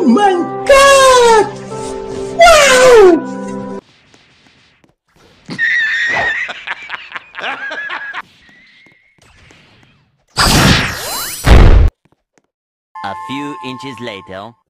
Oh my god! Wow! A few inches later.